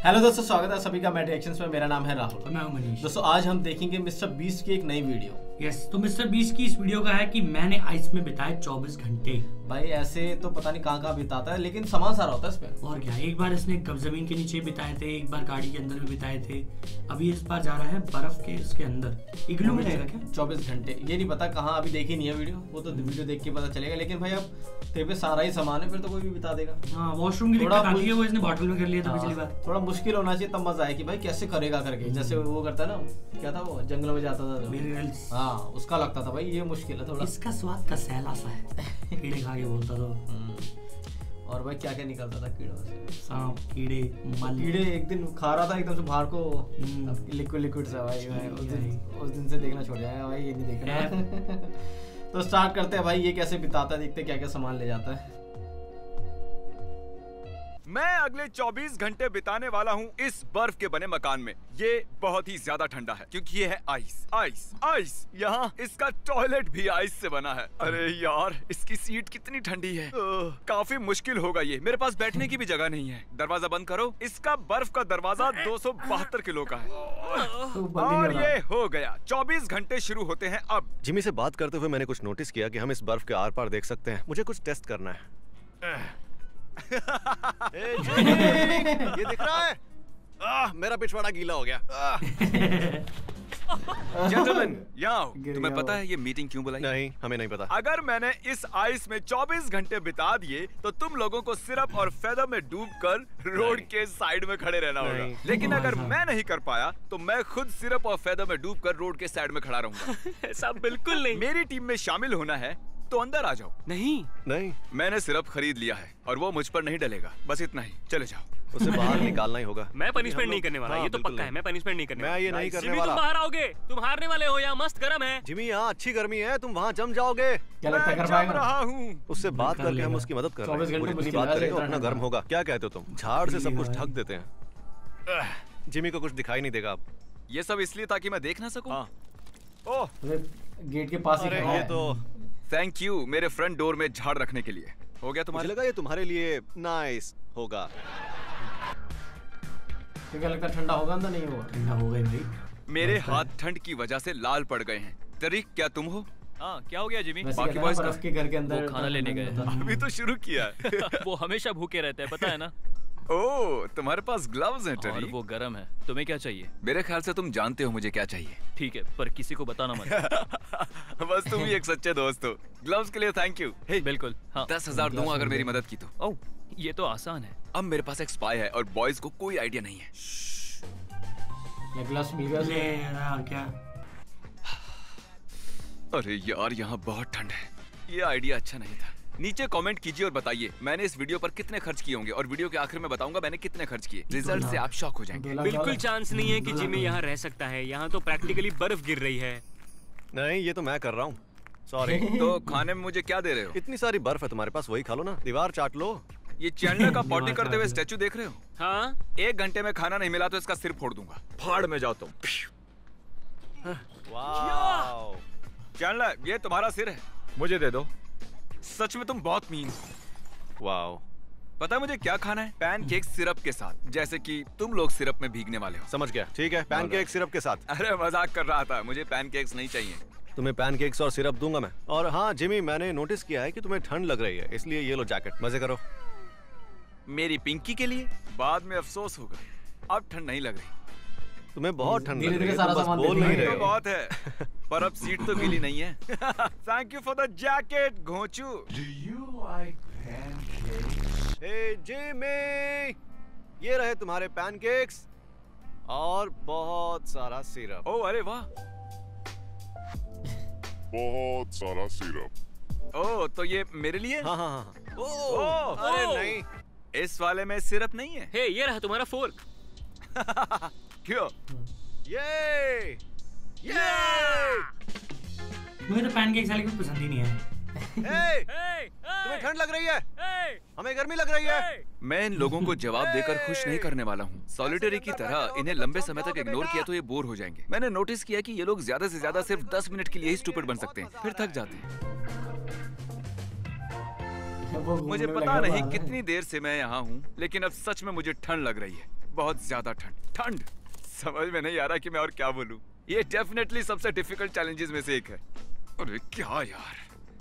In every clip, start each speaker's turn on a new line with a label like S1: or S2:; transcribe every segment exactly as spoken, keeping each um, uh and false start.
S1: Hello दोस्तों, स्वागत है सभी का मेट रिएक्शंस में। मेरा नाम है राहुल
S2: और मैं हूं मनीष।
S1: दोस्तों आज हम देखेंगे मिस्टर बीस्ट की एक नई वीडियो।
S2: यस, तो मिस्टर बीस्ट की इस वीडियो का है कि मैंने आइस में बिताए चौबीस घंटे।
S1: भाई ऐसे तो पता नहीं कहाँ कहाँ बिताता है, लेकिन सामान सारा होता है इसमें।
S2: और क्या, एक बार इसने कब जमीन के नीचे बिताए थे, एक बार गाड़ी के अंदर भी बिताए थे, अभी इस बार जा रहा है बर्फ के उसके अंदर। इग्लू में जाएगा क्या?
S1: चौबीस घंटे ये नहीं पता कहाँ, अभी देखी नहीं है वीडियो, वो तो वीडियो देख के पता चलेगा। लेकिन भाई अब तेरे पे सारा ही सामान है, फिर तो कोई भी बिता देगा।
S2: हाँ, वॉशरूम की दिक्कत आती है, वो इसने बॉटल में कर लिया था पिछली बार।
S1: थोड़ा मुश्किल होना चाहिए, तब मजा आए कि भाई कैसे करेगा करके। जैसे वो करता है ना, क्या था वो, जंगल में जाता था, हाँ उसका लगता था भाई ये मुश्किल है थोड़ा।
S2: इसका स्वाद कसैला सा है, कीड़े खा के बोलता था।
S1: और भाई क्या क्या निकलता था कीड़ों से,
S2: सांप, कीड़े, मल।
S1: कीड़े एक दिन खा रहा था एकदम से बाहर को लिक्विड लिक्विड सा। भाई उस दिन उस दिन से देखना छोड़ जाएगा भाई, ये नहीं देखना। तो स्टार्ट करते हैं भाई, ये कैसे बिताता है, देखते क्या क्या सामान ले जाता है।
S3: मैं अगले चौबीस घंटे बिताने वाला हूँ इस बर्फ के बने मकान में। ये बहुत ही ज्यादा ठंडा है क्योंकि ये है आइस आइस आइस। यहाँ इसका टॉयलेट भी आइस से बना है। अरे यार, इसकी सीट कितनी ठंडी है। काफी मुश्किल होगा ये, मेरे पास बैठने की भी जगह नहीं है। दरवाजा बंद करो। इसका बर्फ का दरवाजा दो सौ बहत्तर किलो का है। और ये हो गया, चौबीस घंटे शुरू होते हैं अब।
S4: जिमी से बात करते हुए मैंने कुछ नोटिस किया कि हम इस बर्फ के आर पार देख सकते हैं। मुझे कुछ टेस्ट करना है। ए, ये दिख रहा है? आह, मेरा पिछवाड़ा गीला हो गया।
S3: जेंटलमैन, यहाँ तुम्हें पता है ये मीटिंग क्यों बुलाई?
S4: नहीं, हमें नहीं पता।
S3: अगर मैंने इस आइस में चौबीस घंटे बिता दिए तो तुम लोगों को सिरप और फेदर में डूबकर रोड के साइड में खड़े रहना होगा। लेकिन अगर मैं नहीं कर पाया तो मैं खुद सिरप और फेदर में डूबकर रोड के साइड में खड़ा रहूंगा।
S5: ऐसा बिल्कुल नहीं।
S3: मेरी टीम में शामिल होना है तो अंदर आ जाओ।
S5: नहीं
S4: नहीं,
S3: मैंने सिरप खरीद लिया है और वो मुझ पर नहीं डलेगा। बस इतना ही, चले जाओ।
S4: उसे बाहर निकालना ही होगा।
S5: मैं पनिशमेंट नहीं करने वाला,
S4: हाँ,
S5: ये तो
S4: बिल्कुल
S5: पक्का है। मैं पनिशमेंट नहीं करने
S4: मैं
S5: वाला।
S4: ये नहीं करने
S5: जिमी,
S4: वाला।
S5: तुम बाहर आओगे, तुम हारने वाले हो। यहाँ मस्त गर्म है।
S4: जिमी, यहाँ अच्छी गर्मी है, तुम वहाँ जम जाओगे।
S1: क्या लगता है कर
S3: मैं
S1: पाएगा?
S3: जम रहा हूँ।
S4: उससे बात करके हम उसकी मदद कर रहे हैं। वो जितनी बात करेगा उतना गर्म होगा। क्या कहते हो तुम? झाड़ से सब कुछ ढक देते हैं, जिमी को कुछ दिखाई नहीं देगा अब।
S3: ये सब इसलिए ताकि मैं देख ना सकूं।
S4: हाँ।
S3: ओह,
S1: गेट के पास ही
S4: अरे
S1: खड़ा
S4: ये
S1: है।
S4: तो
S3: थैंक यू मेरे फ्रंट डोर में झाड़ रखने के लिए। हो गया
S4: मुझे
S3: तुम्हारा?
S4: लगा ये तुम्हारे लिए नाइस होगा।
S1: तो क्या लगता है ठंडा होगा अंदर? नहीं होगा।
S2: ठंडा हो गई भाई।
S3: मेरे हाथ ठंड की वजह से लाल पड़ गए हैं। तरीक, क्या तुम हो?
S5: हाँ, क्या हो गया जिमी?
S1: वैसे
S3: बाकी
S1: कहता है
S3: boys
S1: ना, बर्फ के घर के अंदर
S5: वो खाना लेने गए थे।
S3: अभी तो शुरू किया है।
S5: वो हमेशा भूखे रहते हैं, पता है ना।
S3: ओह, तुम्हारे पास ग्लव्स हैं
S5: और
S3: टरी।
S5: वो गर्म है। तुम्हें क्या चाहिए?
S3: मेरे ख्याल से तुम जानते हो मुझे क्या चाहिए।
S5: ठीक है, पर किसी को बताना मत।
S3: बस तुम ही एक सच्चे दोस्त हो। ग्लव्स के लिए थैंक यू।
S5: हे, बिल्कुल। हाँ,
S3: दस हजार दूंगा अगर मेरी मदद की तो।
S5: ओह, ये तो आसान है।
S3: अब मेरे पास एक स्पाई है और बॉयज को कोई आइडिया नहीं है।
S1: ये ग्लास मिल गया।
S2: ले यार, क्या?
S3: अरे यार, यहाँ बहुत ठंड है। ये आइडिया अच्छा नहीं था। नीचे कमेंट कीजिए और बताइए मैंने इस वीडियो पर कितने खर्च किए होंगे, और वीडियो के आखिर में बताऊंगा मैंने कितने खर्च किए। रिजल्ट से आप शॉक हो जाएंगे।
S5: बिल्कुल चांस नहीं है कि जिमी यहाँ रह सकता है। यहाँ तो प्रैक्टिकली बर्फ गिर रही है।
S4: नहीं, ये तो मैं कर रहा हूँ। सॉरी।
S3: तो खाने में मुझे क्या दे रहे हो?
S4: इतनी सारी बर्फ है तुम्हारे पास, वही खा लो ना। दीवार चाट लो।
S3: ये चैंडलर का पॉटी करते हुए स्टैचू देख रहे हो?
S5: हाँ,
S3: एक घंटे में खाना नहीं मिला तो इसका सिर फोड़ दूंगा। फाड़ में जाओ तुम।
S4: वाओ।
S3: चैंडलर, ये तुम्हारा सिर है, मुझे दे दो। सच में तुम बहुत मीन हो।
S4: वाओ।
S3: पता है मुझे क्या खाना है? पैनकेक सिरप के साथ, जैसे कि तुम लोग सिरप में भीगने वाले हो।
S4: समझ गया। ठीक है, पैनकेक सिरप के साथ।
S3: अरे मजाक कर रहा था, मुझे पैनकेक्स नहीं चाहिए।
S4: तुम्हें पैनकेक्स और सिरप दूंगा मैं। और हाँ जिमी, मैंने नोटिस किया है कि तुम्हें ठंड लग रही है, इसलिए ये लो जैकेट। मजे करो।
S3: मेरी पिंकी के लिए बाद में अफसोस होगा। अब ठंड नहीं लग रही।
S4: तुम्हें बहुत ठंड लग
S1: धीरे
S4: रही
S1: धीरे
S4: है,
S1: सारा
S4: तुम बस
S1: सामान
S4: बोल
S1: देखेंगे।
S4: नहीं रहे
S3: तो
S4: हो।
S3: बहुत है, पर अब सीट तो गीली नहीं है। Thank you for the jacket घोंचू।
S4: हे जिमी, ये रहे तुम्हारे पैनकेक्स और बहुत सारा सिरप।
S3: ओ अरे वाह।
S6: बहुत सारा सिरप।
S3: ओ, तो ये मेरे लिए?
S4: हाँ हाँ हाँ।
S3: ओ,
S4: ओ, अरे
S5: ओ।
S4: नहीं,
S3: इस वाले में सिरप नहीं है।
S5: हे, ये रहा तुम्हारा फोर्क।
S3: क्यों?
S4: ये ये
S2: मुझे तो पैनकेक साले कुछ पसंद ही नहीं है।
S4: हे, तुम्हें ठंड लग रही है, हमें गर्मी लग रही है।
S3: मैं इन लोगों को जवाब देकर खुश नहीं करने वाला हूँ। सॉलिटरी की तरह इन्हें लंबे समय तक इग्नोर किया तो ये बोर हो जाएंगे। मैंने नोटिस किया कि ये लोग ज्यादा से ज्यादा सिर्फ दस मिनट के लिए ही स्टूपिड बन सकते हैं, फिर थक जाते हैं। मुझे पता नहीं कितनी देर से मैं यहाँ हूँ, लेकिन अब सच में मुझे ठंड लग रही है। बहुत ज्यादा ठंड ठंड समझ में नहीं आ रहा कि मैं और क्या बोलूं। ये डेफिनेटली सबसे डिफिकल्ट चैलेंजेस में से एक है। अरे क्या यार,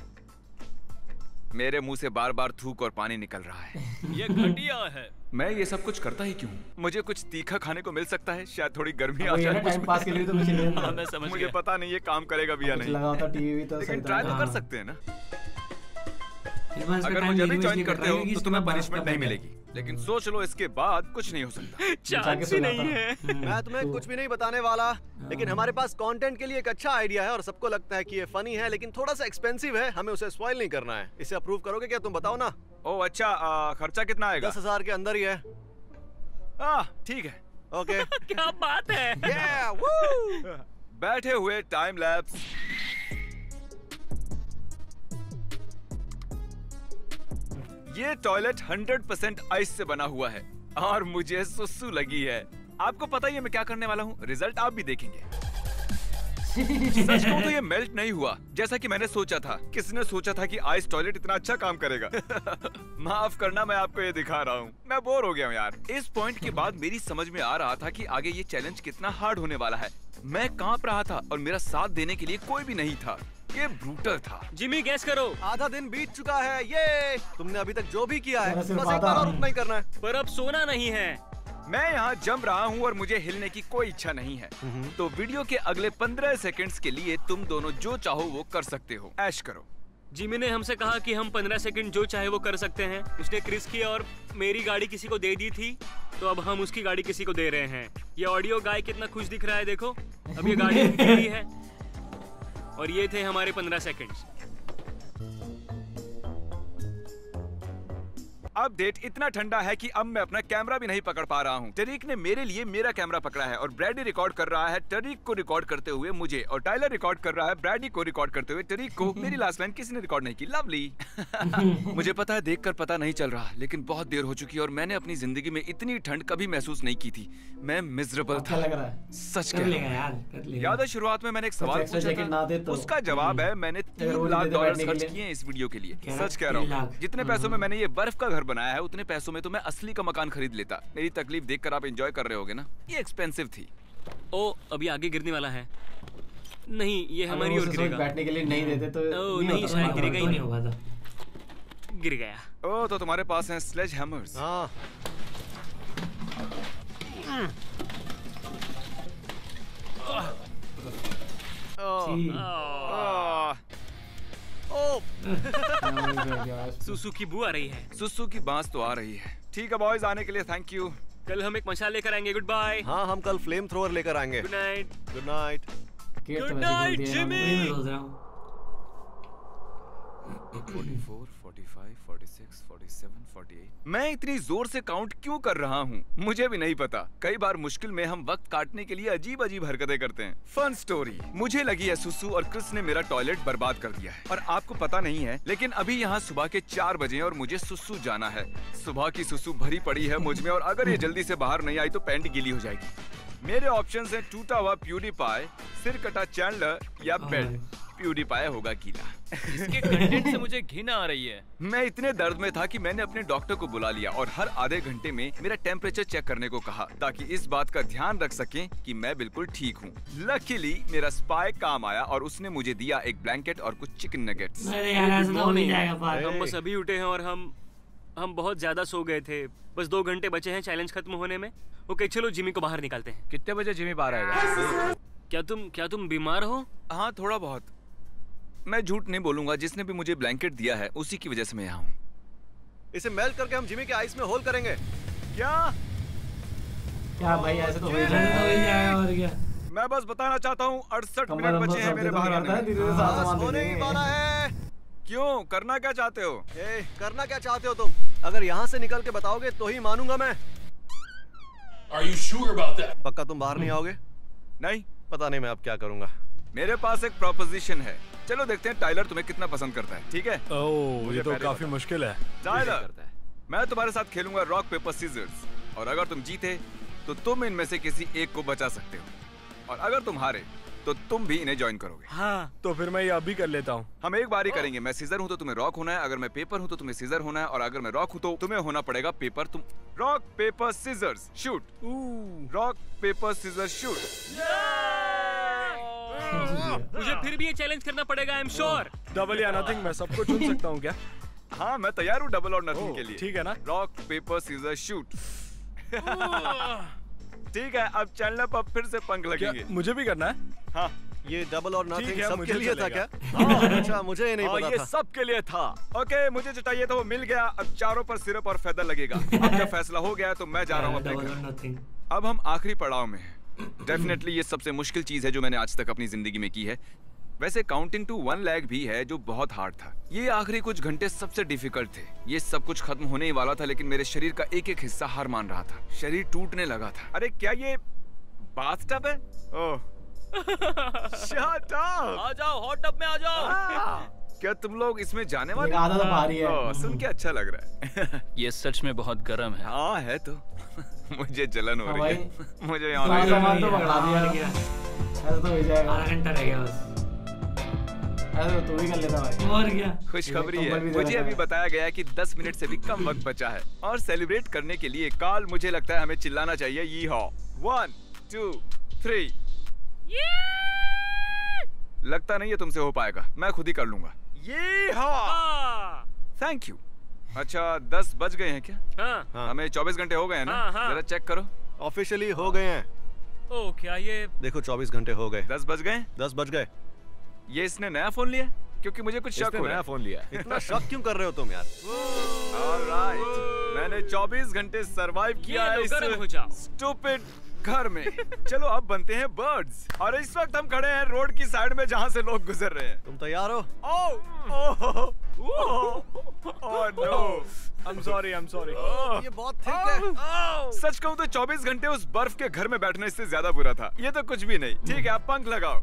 S3: मेरे मुंह से बार बार थूक और पानी निकल रहा है।
S5: ये घटिया है।
S3: मैं ये सब कुछ करता ही क्यों? मुझे कुछ तीखा खाने को मिल सकता है, शायद थोड़ी गर्मी आ
S1: अब ये
S3: जाए
S1: ना टाइम
S3: मुझ
S1: पास के लिए तो मुझे नहीं
S5: हाँ, मैं समझ
S3: मुझे
S5: गया।
S3: पता नहीं ये काम करेगा भी या
S1: कुछ
S3: नहीं,
S1: लगा होता टीवी भी तो
S3: लेकिन
S1: सही
S3: ट्राई
S1: था।
S3: तो कर
S2: हाँ।
S3: सकते हैं ना।
S2: इस बार इसका
S3: अगर
S2: time
S3: मुझे
S2: मेरी
S3: अभी
S2: वजह
S3: ज्वाइन
S2: से
S3: करते
S2: कट रहा
S3: हो
S2: है क्योंकि
S3: तो
S2: इसके
S3: तुम्हें
S2: बाद
S3: पनिशमेंट
S2: बर्फ
S3: नहीं
S2: का
S3: मिलेगी, लेकिन सोच लो इसके बाद कुछ नहीं हो सकता।
S5: चांस ही नहीं है।
S4: मैं तुम्हें कुछ भी नहीं बताने वाला, लेकिन हमारे पास कंटेंट के लिए एक अच्छा आइडिया है और सबको लगता है कि ये फनी है, लेकिन थोड़ा सा एक्सपेंसिव है। हमें उसे स्पॉइल नहीं करना है। इसे अप्रूव करोगे क्या? तुम बताओ ना।
S3: ओह अच्छा, आ, खर्चा कितना आएगा?
S4: दस हजार के अंदर ही है।
S3: आ, ठीक है।
S4: ओके।
S5: क्या बात है।
S4: Yeah, woo!
S3: बैठे हुए टाइम लैप्स। ये टॉयलेट हंड्रेड परसेंट आइस से बना हुआ है और मुझे सुसु लगी है। आपको पता ही है मैं क्या करने वाला हूँ, रिजल्ट आप भी देखेंगे। सच कहूं तो ये मेल्ट नहीं हुआ जैसा कि मैंने सोचा था। किसने सोचा था कि आइस टॉयलेट इतना अच्छा काम करेगा? माफ करना, मैं आपको ये दिखा रहा हूँ। मैं बोर हो गया हूँ यार। इस पॉइंट के बाद मेरी समझ में आ रहा था कि आगे ये चैलेंज कितना हार्ड होने वाला है। मैं कांप रहा था और मेरा साथ देने के लिए कोई भी नहीं था। ये ब्रूटल था।
S5: जिमी गैस करो।
S4: आधा दिन बीत चुका है। ये तुमने अभी तक जो भी किया है
S1: मेरा
S4: बस
S1: सिर्फ
S4: एक बार
S1: आधा।
S4: और उतना ही करना है।
S5: पर अब सोना नहीं है।
S3: मैं यहाँ जम रहा हूँ और मुझे हिलने की कोई इच्छा नहीं है। तो वीडियो के अगले पंद्रह सेकंड्स के लिए तुम दोनों जो चाहो वो कर सकते हो। ऐश करो।
S5: जिमी ने हमसे कहा कि हम पंद्रह सेकंड जो चाहे वो कर सकते हैं। उसने क्रिस की और मेरी गाड़ी किसी को दे दी थी, तो अब हम उसकी गाड़ी किसी को दे रहे हैं। ये ऑडियो गाय कितना खुश दिख रहा है, देखो। अब ये गाड़ी उनकी है और ये थे हमारे पंद्रह सेकंड्स।
S3: अब डेट इतना ठंडा है कि अब मैं अपना कैमरा भी नहीं पकड़ पा रहा हूँ। टरीक ने मेरे लिए मेरा कैमरा पकड़ा है और ब्रैडी रिकॉर्ड कर रहा है टरीक को रिकॉर्ड करते हुए मुझे, और टाइलर रिकॉर्ड कर रहा है ब्रैडी को रिकॉर्ड करते हुए टरीक को। मेरी लास्ट लाइन किसी ने रिकॉर्ड नहीं की। लवली। मुझे पता है देखकर पता नहीं चल रहा, लेकिन बहुत देर हो चुकी है और मैंने अपनी जिंदगी में इतनी ठंड कभी महसूस नहीं की थी। मैं मिजरेबल
S1: अच्छा
S3: था।
S1: लग रहा है।
S3: सच
S2: कर
S3: कह
S2: लेगा
S3: रहा हूँ।
S2: यार, कर लेगा।
S3: याद है शुरुआत में मैंने एक सवाल
S1: एक्स्ट्रा
S3: पूछा
S1: जैकेट ना दे
S3: था,
S1: तो।
S3: उसका जवाब है मैंने
S1: अगर वो
S3: तीन लाख
S1: दे दे
S3: डॉलर
S1: बैठने के
S3: खर्च
S1: लिए।
S3: किए हैं इस वीडियो के लिए।
S2: क्या?
S3: सच कह रहा
S2: तीन
S3: हूँ।
S2: लाख।
S3: जितने पैसों में मैंने ये बर्फ का घर बनाया है उतने पैसों में तो मैं असली का मकान खरीद लेता। मेरी तकलीफ देखकर आप एंजॉय कर रहे होगे ना। ये एक्सपेंसिव थी।
S5: ओ, अभी आगे गिरने वाला है। नहीं, ये
S1: अगर
S5: हमारी
S1: वो
S5: ओर
S1: उसे
S5: गिरेगा।
S1: बैठने के लिए नहीं देते तो
S5: ओ,
S1: नहीं
S5: नहीं,
S1: होता।
S5: शायद गिरेगा ही
S2: तो
S5: नहीं।
S2: होगा तो।
S5: गिर गया।
S3: ओ, तो तुम्हारे पास हैं स्लेज हैमर्स।
S4: हाँ।
S2: सी।
S3: आह,
S4: ओ,
S5: सुसु की बू आ रही है।
S3: सुसु की बांस तो आ रही है। ठीक है बॉयज, आने के लिए थैंक यू।
S5: कल हम एक मशाल लेकर आएंगे। Good bye.
S4: हाँ हम कल फ्लेम थ्रोअर लेकर आएंगे।
S5: Good night.
S4: Good night.
S1: Get तो
S5: Good
S1: वैसे खोल
S5: night,
S1: दिया
S5: Jimmy।
S1: इन्होंने।
S2: वही मैं सोच रहा हूँ।
S3: चौवालीस, पैंतालीस, छियालीस, सैंतालीस, अड़तालीस। मैं इतनी जोर से काउंट क्यों कर रहा हूँ मुझे भी नहीं पता। कई बार मुश्किल में हम वक्त काटने के लिए अजीब अजीब हरकतें करते हैं। फन स्टोरी मुझे लगी है सुसु और क्रिस ने मेरा टॉयलेट बर्बाद कर दिया है। और आपको पता नहीं है, लेकिन अभी यहाँ सुबह के चार बजे हैं और मुझे सुसु जाना है। सुबह की सुसु भरी पड़ी है मुझ में और अगर ये जल्दी से बाहर नहीं आई तो पैंट गीली हो जाएगी। मेरे ऑप्शंस हैं टूटा हुआ प्यूडीपाई, सिर कटा चैंडलर या बेड। प्यूडीपाई होगा गीला।
S5: इसके कंटेंट से मुझे घिन आ रही है।
S3: मैं इतने दर्द में था कि मैंने अपने डॉक्टर को बुला लिया और हर आधे घंटे में मेरा टेम्परेचर चेक करने को कहा ताकि इस बात का ध्यान रख सकें कि मैं बिल्कुल ठीक हूँ। लकीली मेरा स्पाई काम आया और उसने मुझे दिया एक ब्लैंकेट और कुछ चिकन नगेट्स।
S2: अरे यार ऐसा तो हो नहीं जाएगा पार।
S5: हम बस अभी उठे हैं और हम हम बहुत ज्यादा सो गए थे। बस दो घंटे बचे हैं चैलेंज खत्म होने में। ओके चलो जिमी को बाहर निकालते हैं।
S3: कितने बजे जिमी बाहर आएगा?
S5: क्या तुम क्या तुम बीमार हो?
S3: हाँ थोड़ा बहुत। मैं झूठ नहीं बोलूंगा, जिसने भी मुझे ब्लैंकेट दिया है उसी की वजह से मैं यहाँ हूँ।
S4: इसे मेल्ट करके हम जिमी के आइस में होल करेंगे।
S3: क्या?
S1: क्या भाई, ऐसे तो हो ही
S2: ऐसा तो हो ही
S1: जाएगा।
S2: जाएगा और क्या।
S3: मैं बस बताना चाहता हूँ अड़सठ
S1: कमर
S3: मिनट
S1: वमर
S3: बचे हैं
S1: सब
S3: मेरे
S1: दे
S3: बाहर
S1: दो
S3: आने
S1: करता है,
S3: में।
S1: धीरे धीरे
S4: हाँ,
S1: सामान दे
S4: होने ही
S1: देंगे।
S4: वाला है।
S3: क्यों? करना क्या चाहते हो?
S4: ए, करना क्या चाहते हो तुम? अगर यहाँ से निकल के बताओगे तो ही मानूंगा मैं।
S6: Are you sure about that?
S4: पक्का तुम बाहर नहीं आओगे?
S3: नहीं,
S4: पता नहीं मैं अब क्या करूंगा।
S3: मेरे पास एक प्रोपोजिशन है। चलो देखते हैं टाइलर तुम्हें कितना पसंद करता है। ठीक है?
S6: ओह,
S3: मुझे
S6: ये तो
S3: पहले
S6: काफी
S3: पता।
S6: मुश्किल है।
S3: टाइलर, मैं तुम्हारे साथ खेलूंगा रॉक पेपर सीजर्स और अगर तुम जीते तो तुम इनमें से किसी एक को बचा सकते हो और अगर तुम हारे तो तुम भी इन्हें ज्वाइन करोगे।
S5: हाँ
S7: तो फिर मैं ये अभी कर लेता हूँ।
S3: हम एक बार ही करेंगे। मैं सीजर हूँ तो तुम्हें रॉक होना है, अगर मैं पेपर हूँ तो तुम्हें सीजर होना है, और अगर मैं रॉक हूँ तो तुम्हें होना पड़ेगा पेपर। तुम rock paper scissors shoot. Rock paper scissors shoot.
S5: मुझे फिर भी ये चैलेंज करना पड़ेगा, आई एम श्योर।
S7: डबल या नथिंग, मैं सबको चुन सकता हूँ क्या?
S3: हाँ मैं तैयार हूँ डबल और नथिंग के लिए।
S7: ठीक है ना?
S3: Rock paper scissor shoot. ठीक है, अब चैनल पर फिर से पंख लगेंगे।
S7: मुझे भी करना है?
S3: हाँ
S4: ये डबल और नथिंग
S7: है,
S4: सबके
S7: मुझे
S4: लिए था
S7: चलेगा।
S4: क्या? हाँ, अच्छा मुझे ये नहीं
S3: और
S4: पता
S3: ये
S4: था।
S3: सबके लिए था। ओके, मुझे जो चाहिए था वो मिल गया। अब चारों पर सिरप और फेदर लगेगा। अब जब फैसला हो गया तो मैं जा रहा हूँ अपने
S2: डबल
S3: घर।
S2: और नथिंग।
S3: अब हम आखिरी पड़ाव में हैं। डेफिनेटली ये सबसे मुश्किल चीज है जो मैंने आज तक अपनी जिंदगी में की है। वैसे काउंटिंग टू वन लैग भी है जो बहुत हार्ड था। ये आखिरी कुछ घंटे सबसे डिफिकल्ट थे। ये सब कुछ खत्म होने ही वाला था, लेकिन मेरे शरीर का एक एक हिस्सा हार मान रहा था। शरीर टूटने लगा था। अरे क्या ये बाथटब है? ओह शट अप!
S5: आ जाओ, हॉट टब में आ जाओ।
S3: क्या तुम लोग इसमें जाने वाले?
S1: एक आधा तो भारी है।
S3: ओह, सुन के अच्छा लग रहा है।
S5: ये सच में बहुत गर्म है।
S3: हाँ है तो। मुझे जलन हो
S1: हाँ
S3: रही
S1: भाई।
S3: है। मुझे
S1: सारा
S3: यहाँ
S1: सामान तो पकड़ा दिया।
S2: और क्या?
S1: ऐसा तो हो जाएगा।
S2: आधा घंटा रह गया बस।
S1: ऐसा तो तू ही कर लेता भाई।
S2: और क्या?
S3: खुशखबरी
S1: कंबल
S3: है,
S1: भी दे
S3: मुझे
S1: रखा
S3: अभी
S1: है।
S3: बताया गया है कि दस मिनट से भी कम वक्त बचा है और सेलिब्रेट करने के लिए काल मुझे लगता है हमें चिल्लाना चाहिए yee haw. One two three. लगता नहीं है तुमसे हो पाएगा, मैं खुद ही कर लूंगा। ये
S5: हाँ
S3: थैंक यू। अच्छा दस बज गए हैं क्या?
S5: हाँ
S4: हाँ।
S3: हमें चौबीस घंटे हो गए हैं ना?
S5: हाँ, हाँ।
S3: जरा चेक करो।
S4: ऑफिशियली हो गए हैं।
S5: ओ क्या ये
S4: देखो चौबीस घंटे हो गए।
S3: दस बज गए।
S4: दस बज गए।
S3: ये इसने नया फोन लिया? क्योंकि मुझे कुछ शक
S4: इसने
S3: हो रहा
S4: नया
S3: है।
S4: फोन लिया। इतना शक क्यों कर रहे हो तुम यार?
S3: Alright, मैंने चौबीस घंटे सरवाइव किया
S5: ये
S3: है
S5: लो,
S3: इस
S5: गर्म हो जाओ।
S3: स्टूपिड घर में। चलो अब बनते हैं बर्ड्स। और इस वक्त हम खड़े हैं रोड की साइड में जहाँ से लोग गुजर रहे हैं।
S4: तुम तैयार हो?
S3: Oh oh oh no.
S7: I am sorry, I am sorry.
S4: ये बहुत थिक है।
S3: सच कहूँ तो चौबीस घंटे उस बर्फ के घर में बैठने से ज्यादा बुरा था। ये तो कुछ भी नहीं। ठीक है, आप पंख लगाओ।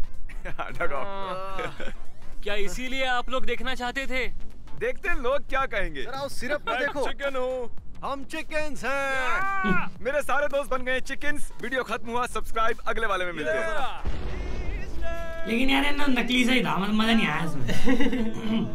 S3: लगाओ।
S5: क्या इसीलिए आप लोग देखना चाहते थे?
S3: देखते हैं लोग क्या कहेंगे।
S4: जरा उस सिरप में देखो।
S7: चिकन हूँ।
S4: हम चिकन्स हैं।
S3: मेरे सारे दोस्त बन गए चिकन्स। वीडियो खत्म हुआ, सब्सक्राइब अगले वाले में मिलते हैं।
S2: लेकिन यार ये ना नकली सा ही था, मतलब मजा नहीं आया इसमें।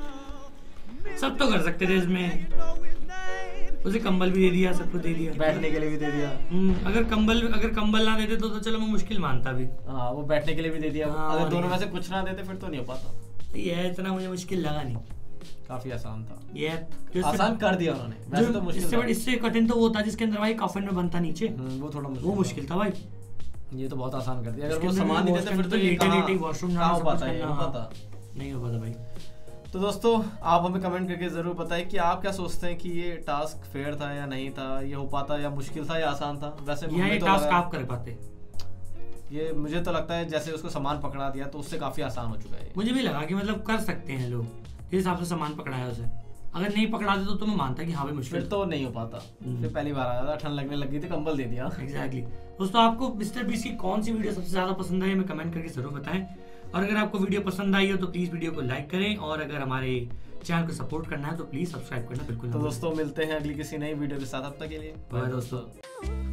S2: सब तो कर सकते थे इसमें। उसे कंबल भी दे दिया, सब कुछ दे दिया।
S1: बैठने के लिए भी दे दिया।
S2: हम्म, अगर कंबल अगर कंबल ना देते तो, तो चलो मैं मुश्किल मानता भी।
S1: हाँ वो बैठने के लिए भी दे दिया।
S2: हाँ,
S1: अगर
S2: और
S1: दोनों
S2: क्या।
S1: में से कुछ ना देते फिर तो नहीं हो पाता।
S2: ये इतना मुझे मुश्किल लगा नहीं।
S1: काफी आसान था।
S2: ये जो इससे-
S1: आसान कर दिया उन्होंने। वैसे तो
S2: जो
S1: मुश्किल
S2: इससे
S1: था।
S2: इससे कठिन तो वो था जिसके अंदर भाई कफन में बनता नीचे,
S1: हम्म, वो थोड़ा मुश्किल
S2: वो मुश्किल था भाई।
S1: ये तो बहुत आसान कर दिया। अगर
S2: इसके
S1: वो
S2: अंदर
S1: सामान नहीं
S2: वॉश
S1: देते फिर तो
S2: करने
S1: ये
S2: लेटे
S1: कहाँ
S2: लेटे वॉशरूम
S1: कहाँ
S2: जाना,
S1: हो
S2: सब कुछ
S1: पाता है, ये
S2: करना,
S1: हो
S2: हाँ।
S1: पाता।
S2: नहीं हो पाता भाई।
S1: तो दोस्तों आप हमें कमेंट करके जरूर बताएं कि आप क्या सोचते हैं कि ये टास्क फेयर था या नहीं था, ये हो पाता या मुश्किल था या आसान था। वैसे
S2: यह
S1: हमें तो
S2: टास्क
S1: लगा-
S2: आप कर पाते।
S1: ये मुझे तो लगता है जैसे उसको सामान पकड़ा दिया तो उससे काफी आसान हो चुका है ये।
S2: मुझे भी लगा कि मतलब कर सकते हैं लोग जिस हिसाब से सामान पकड़ाया उसे। अगर नहीं पकड़ा दे तो, तो मैं मानता कि हाँ भाई
S1: फिर
S2: मुश्किल।
S1: तो नहीं हो पाता। फिर पहली बार आया था, ठंड लगने लगी थी, कंबल दे दिया।
S2: एग्जैक्टली। दोस्तों आपको मिस्टर बीस्ट की कौन सी वीडियो सबसे ज्यादा पसंद आई हमें कमेंट करके जरूर बताएं। और अगर आपको वीडियो पसंद आई हो तो प्लीज वीडियो को लाइक करें, और अगर हमारे चैनल को सपोर्ट करना है तो प्लीज सब्सक्राइब करना बिल्कुल ना
S1: तो
S2: भूलें।
S1: दोस्तों मिलते हैं अगली किसी नई वीडियो के साथ। अब तक के लिए
S2: बाय दोस्तों।